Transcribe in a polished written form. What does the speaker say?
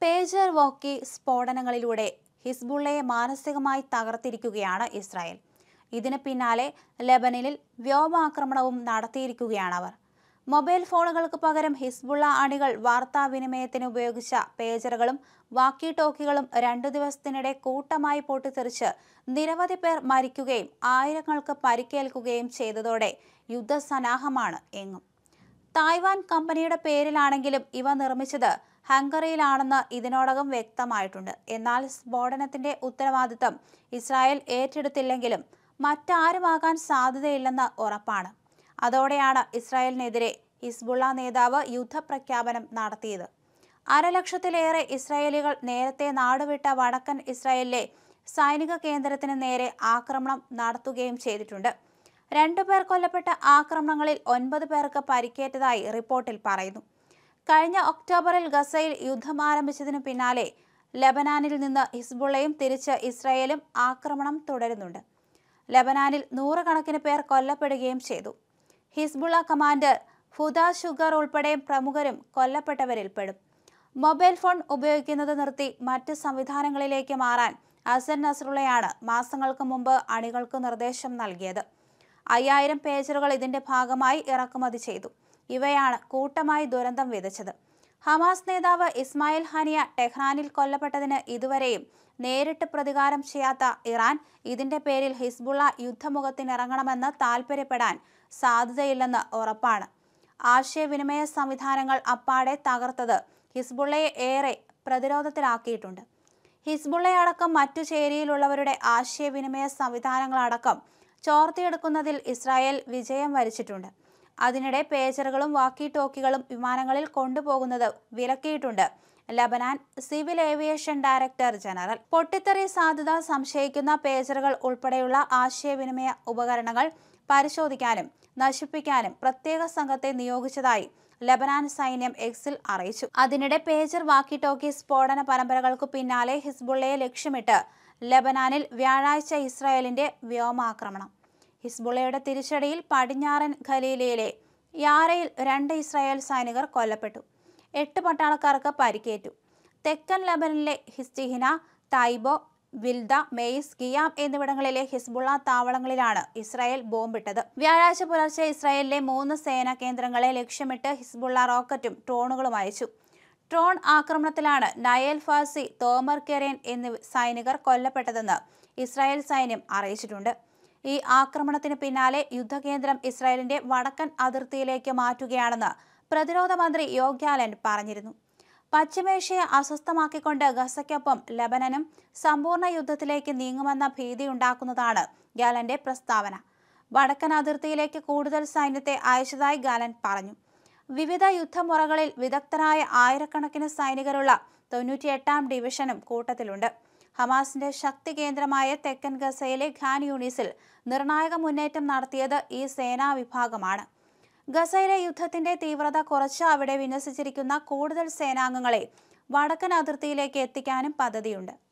Pager walkie സ്ഫോടനങ്ങളിലൂടെ ഹിസ്ബുള്ളയെ മാനസികമായി തകർത്തിരിക്കുകയാണ് Israel. ഇതിന് പിന്നാലെ ലെബനനിൽ വ്യോമാക്രമണവും നടത്തിയിരിക്കുകയാണ് അവർ. മൊബൈൽ ഫോണുകൾക്ക് പകരം ഹിസ്ബുള്ള അണികൾ വാർത്താവിനിമയത്തിന് ഉപയോഗിച്ച പേജറുകളും വാക്കി ടോക്കികളും 2 ദിവസത്തിനിടെ കൂട്ടമായി പൊട്ടിത്തെറിച്ച് നിരവധി പേർ മരിക്കുകയും ആയിരങ്ങൾക്ക് പരിക്കേൽക്കുകയും ചെയ്തതോടെ യുദ്ധസന്നാഹമാണ് എങ്ങും. തായ്വാൻ കമ്പനിയുടെ പേരിലാണെങ്കിലും ഇവ നിർമ്മിച്ചത് ഹംഗറിയിലാണെന്ന് ഇതിനോടകം വ്യക്തമായിട്ടുണ്ട്. എന്നാൽ സ്ഫോടനത്തിന്റെ ഉത്തരവാദിത്തം ഇസ്രായേൽ ഏറ്റെടുത്തില്ലെങ്കിലും മറ്റാരുമാകാൻ സാധ്യതയില്ലെന്ന് ഉറപ്പാണ്. അതോടെയാണ് ഇസ്രായേലിനെതിരെ ഹിസ്ബുള്ള നേതാവ് യുദ്ധപ്രഖ്യാപനം നടത്തിയത്. 1,00,000-ലേറെ ഇസ്രായേലികൾ നേരത്തെ നാടുവിട്ട വടക്കൻ ഇസ്രായേലിലെ സൈനിക കേന്ദ്രത്തിന് നേരെ ആക്രമണം നടത്തുകയും ചെയ്തിട്ടുണ്ട്. 2 പേർ കൊല്ലപ്പെട്ട ആക്രമണങ്ങളിൽ 9 പേർക്ക് പരിക്കേറ്റതായി റിപ്പോർട്ടിൽ പറയുന്നു. കഴിഞ്ഞ ഒക്ടോബറിൽ ഗസയിൽ യുദ്ധം ആരംഭിച്ചതിനു പിന്നാലെ ലെബനാനിൽ നിന്ന് ഹിസ്ബുള്ളയും തിരിച്ച് ഇസ്രായേലും ആക്രമണം തുടരുന്നുണ്ട്. ലെബനാനിൽ 100 കണക്കിന് പേർ കൊല്ലപ്പെടുകയും ചെയ്തു. ഹിസ്ബുള്ള കമാൻഡർ ഫുദാദ് ഷുഗർ ഉൾപ്പെടെ പ്രമുഖരും കൊല്ലപ്പെട്ടവരിൽ പെടും. മൊബൈൽ ഫോൺ ഉപയോഗിക്കുന്നത് നിർത്തി മറ്റ് സംവിധാനങ്ങളിലേക്ക് മാറാൻ ഹസൻ നസ്രുള്ളയാണ് മാസങ്ങൾക്ക് മുമ്പ് അണികൾക്ക് നിർദ്ദേശം നൽകിയത്. 5000 പേജറുകൾ ഇതിന്റെ ഭാഗമായി ഇറക്കുമതി ചെയ്തു. ഇവയാണ് കൂട്ടമായി ദുരന്തം വിതച്ചത്. ഹമാസ് നേതാവ് ഇസ്മായിൽ ഹനിയ ടെഹ്റാനിൽ കൊല്ലപ്പെട്ടതിന് ഇതുവരെയും നേരിട്ട് പ്രതികാരം ചെയ്യാത്ത ഇറാൻ ഇതിന്റെ പേരിൽ ഹിസ്ബുള്ള യുദ്ധമുഖത്തിനിറങ്ങണമെന്ന് താൽപര്യപ്പെടാൻ സാധ്യതയില്ലെന്ന് ഉറപ്പാണ്. ആശയവിനിമയ സംവിധാനങ്ങൾ അപ്പാടെ തകർത്തത് ഹിസ്ബുള്ളയെ ഏറെ പ്രതിരോധത്തിലാക്കിയിട്ടുണ്ട്. ഹിസ്ബുള്ളയടക്കം മറ്റു ചേരിയിലുള്ളവരുടെ ആശയവിനിമയ സംവിധാനങ്ങളടക്കം ചോർത്തിയെടുക്കുന്നതിൽ ഇസ്രായേൽ വിജയം വരിച്ചിട്ടുണ്ട്. അതിനിടെ പേജറുകളും വാക്കി ടോക്കികളും വിമാനങ്ങളിൽ കൊണ്ടുപോകുന്നത് വിലക്കിയിട്ടുണ്ട് Lebanon civil aviation director general. പൊട്ടിത്തെറി സാധ്യത സംശയിക്കുന്ന പേജറുകൾ ഉൾപ്പെടെയുള്ള ആശയവിനിമയ ഉപകരണങ്ങൾ പരിശോധിക്കാനും നശിപ്പിക്കാനും പ്രത്യേക സംഘത്തെ നിയോഗിച്ചതായി ലബനാൻ സൈന്യം എക്സിൽ അറിയിച്ചു. അതിനിടെ പേജർ വാക്കി ടോക്കി സ്ഫോടന പരമ്പരകൾക്കു പിന്നാലെ ഹിസ്ബുള്ളയെ ലക്ഷ്യമിട്ട് ലബനാനിൽ വ്യാഴാഴ്ച ഇസ്രായേലിന്റെ വ്യോമാക്രമണം. ഹിസ്ബുള്ളയുടെ തിരിച്ചടിയിൽ പടിഞ്ഞാറൻ ഖലീലയിലെ യാരയിൽ 2 ഇസ്രായേൽ സൈനികർ കൊല്ലപ്പെട്ടു. 8 പട്ടാളക്കാർക്ക് പരിക്കേറ്റു. തെക്കൻ ലബനനിലെ ഹിസ്റ്റിഹിന, തൈബോ, വിൽദ, മെയ്സ്, ഗിയാം എന്നിവിടങ്ങളിലെ ഹിസ്ബുള്ള താവളങ്ങളിലാണ് ഇസ്രായേൽ ബോംബിട്ടത്. വ്യാഴാഴ്ച പുലർച്ചെ ഇസ്രായേലിലെ 3 സേനാ കേന്ദ്രങ്ങളെ ലക്ഷ്യമിട്ട് ഹിസ്ബുള്ള റോക്കറ്റും ഡ്രോണുകളും അയച്ചു. ഡ്രോൺ ആക്രമണത്തിലാണ് നയേൽ ഫാസി, തോമർ കെരേൻ എന്നീ സൈനികർ കൊല്ലപ്പെട്ടതെന്ന് ഇസ്രായേൽ സൈന്യം അറിയിച്ചിട്ടുണ്ട്. ഈ ആക്രമണത്തിന് പിന്നാലെ യുദ്ധകേന്ദ്രം ഇസ്രായേലിന്റെ വടക്കൻ അതിർത്തിയിലേക്ക് മാറ്റുകയാണെന്ന് പ്രതിരോധ മന്ത്രി യോവ് ഗാലന്റ് പറഞ്ഞിരുന്നു. പശ്ചിമേഷ്യയെ അസ്വസ്ഥമാക്കിക്കൊണ്ട് ഗസയ്ക്കൊപ്പം ലബനനും സമ്പൂർണ്ണ യുദ്ധത്തിലേക്ക് നീങ്ങുമെന്ന ഭീതിയുണ്ടാക്കുന്നതാണ് ഗാലന്റെ പ്രസ്താവന. വടക്കൻ അതിർത്തിയിലേക്ക് കൂടുതൽ സൈന്യത്തെ അയച്ചതായി ഗാലന്റ് പറഞ്ഞു. വിവിധ യുദ്ധമുറകളിൽ വിദഗ്ധരായ ആയിരക്കണക്കിന് സൈനികരുള്ള 98ാം ഡിവിഷനും കൂട്ടത്തിലുണ്ട്. ഹമാസിന്റെ ശക്തി കേന്ദ്രമായ തെക്കൻ ഗസയിലെ ഖാൻ യൂണിസിൽ നിർണായക മുന്നേറ്റം നടത്തിയത് ഈ സേനാ വിഭാഗമാണ്. ഗസയിലെ യുദ്ധത്തിന്റെ തീവ്രത കുറച്ച് അവിടെ വിന്യസിച്ചിരിക്കുന്ന കൂടുതൽ സേനാംഗങ്ങളെ വടക്കൻ അതിർത്തിയിലേക്ക് എത്തിക്കാനും പദ്ധതിയുണ്ട്.